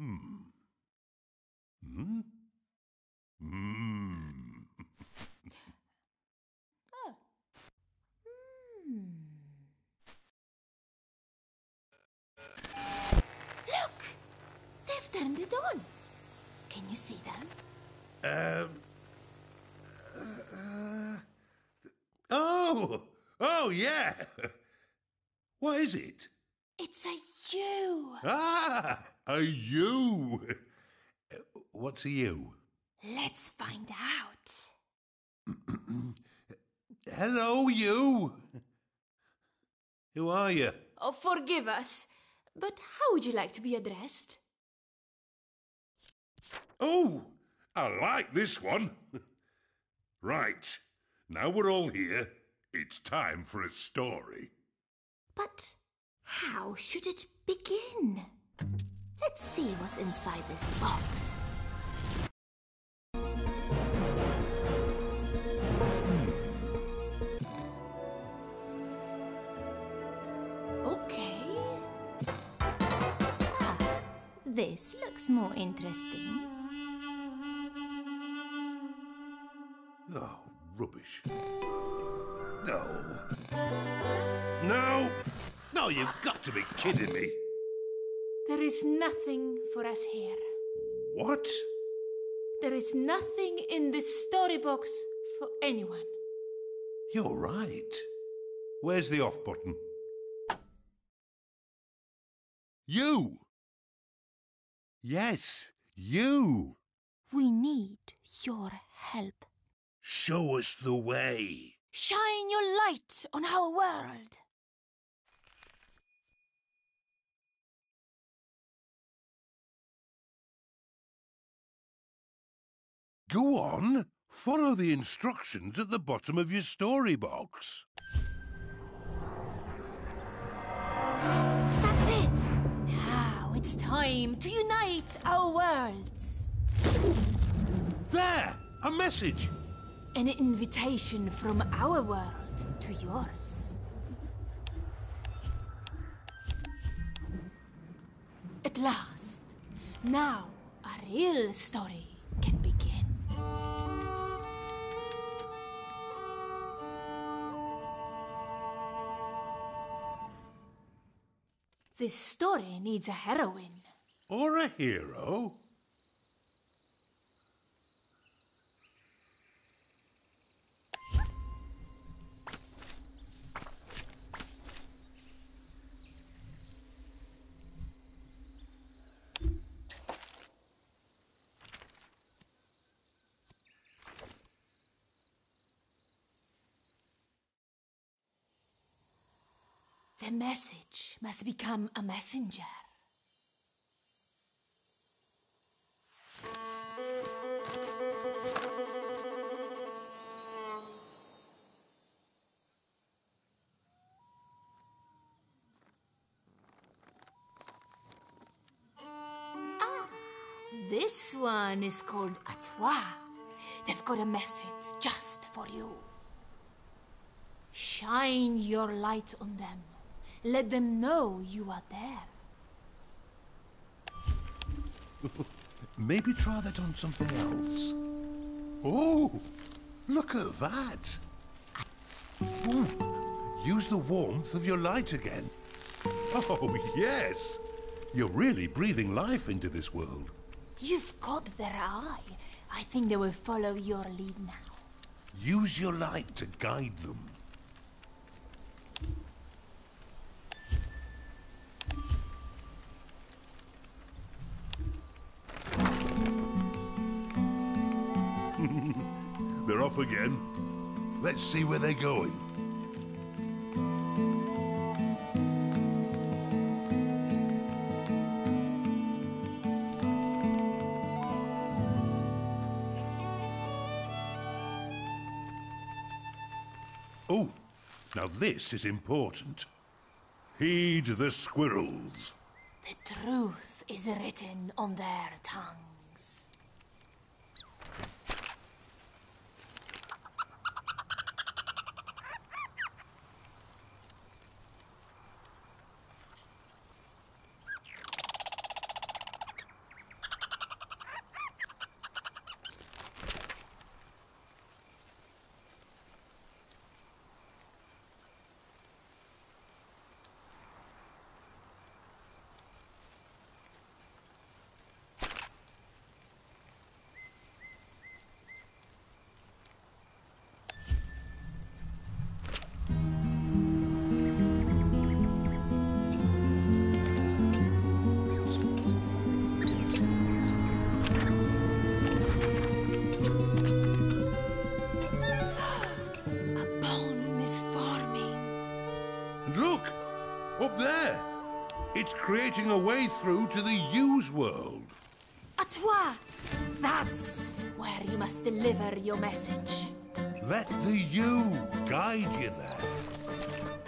Hmm? Hmm. Oh. Hmm. Look! They've turned it on. Can you see them? Oh, yeah. What is it? It's a U. Ah, a U. What's a U? Let's find out. Hello, you. Who are you? Oh, forgive us, but how would you like to be addressed? Oh, I like this one. Right, now we're all here. It's time for a story. But how should it begin? Let's see what's inside this box. Okay. This looks more interesting. Oh, rubbish. No. No! No, you've got to be kidding me. There is nothing for us here. What? There is nothing in this story box for anyone. You're right. Where's the off button? You! Yes, you! We need your help. Show us the way. Shine your light on our world. Go on. Follow the instructions at the bottom of your story box. That's it. Now it's time to unite our worlds. There! A message! An invitation from our world to yours. At last, now a real story can begin. This story needs a heroine. Or a hero? The message must become a messenger. This one is called Atois. They've got a message just for you. Shine your light on them. Let them know you are there. Maybe try that on something else. Oh, look at that. Ooh, use the warmth of your light again. Oh, yes. You're really breathing life into this world. You've got their eye. I think they will follow your lead now. Use your light to guide them. They're off again. Let's see where they're going. Oh, now this is important. Heed the squirrels. The truth is written on their tongues. creating a way through to the Use world. À toi! That's where you must deliver your message. Let the U guide you there.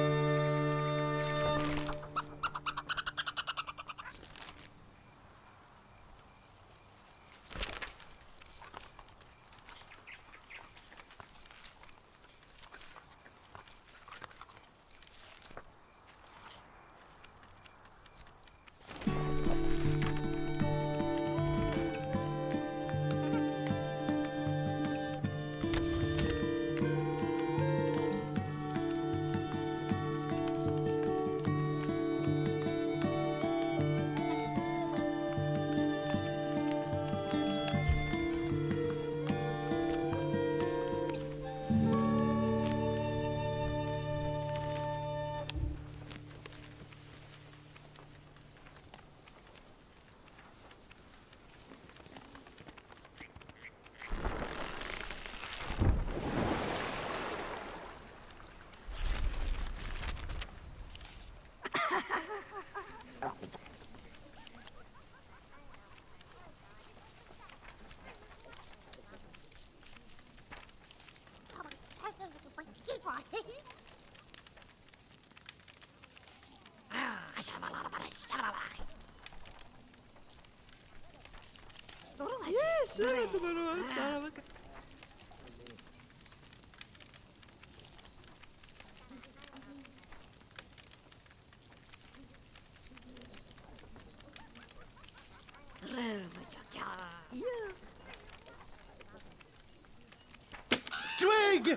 Twig!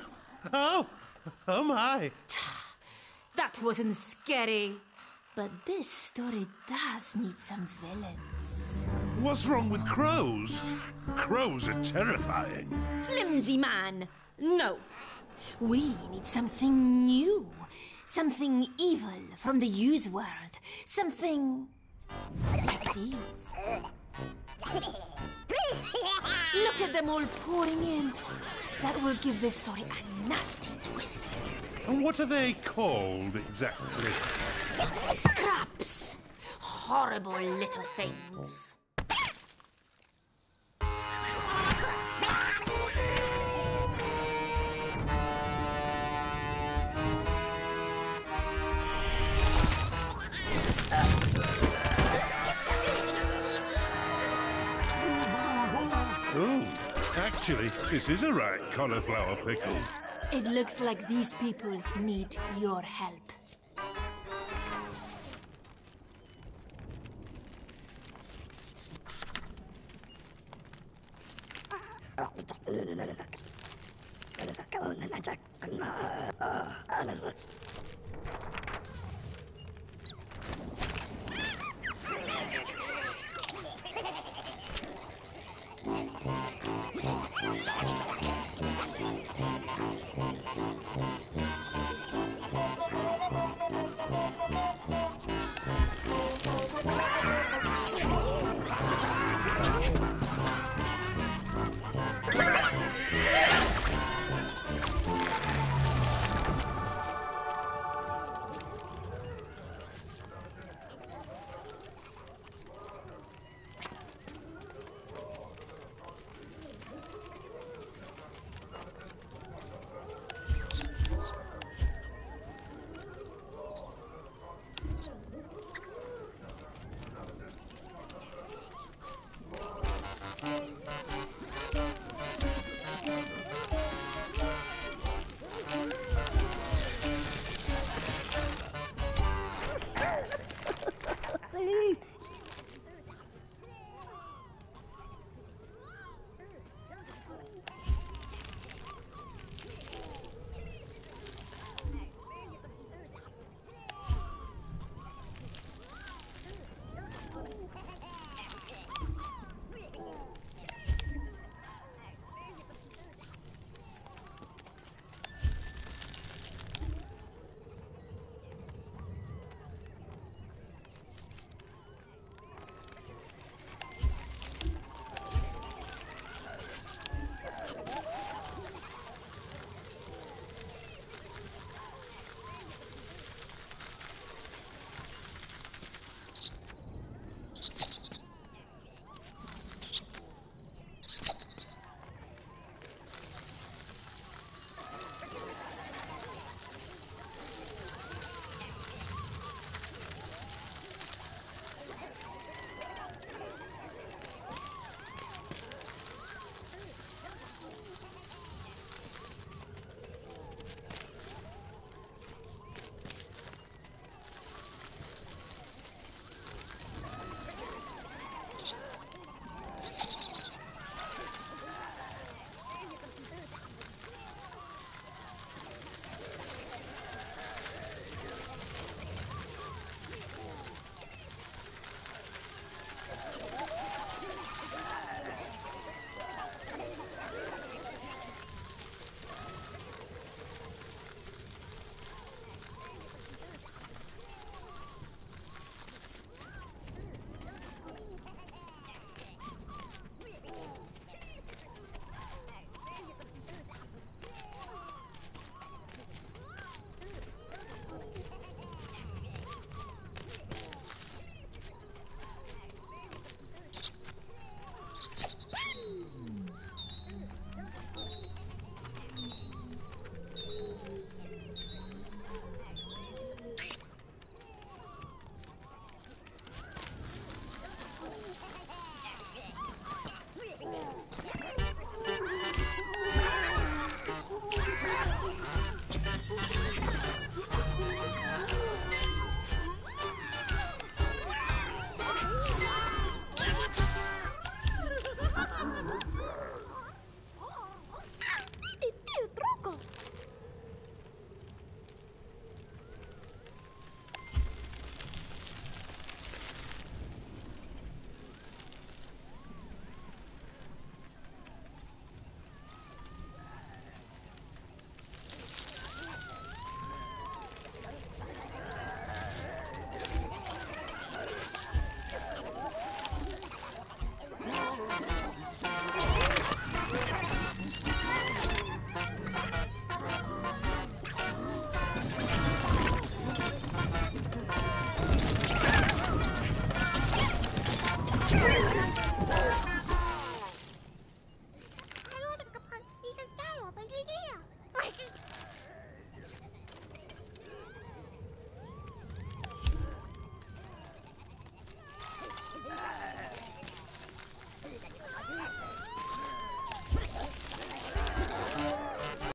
Oh my! That wasn't scary. But this story does need some villains. What's wrong with crows? Crows are terrifying. Flimsy man! No. We need something new. Something evil from the Use world. Something like these. Look at them all pouring in. That will give this story a nasty twist. And what are they called exactly? Scraps! Horrible little things. Oh, actually, this is a right cauliflower pickle. It looks like these people need your help.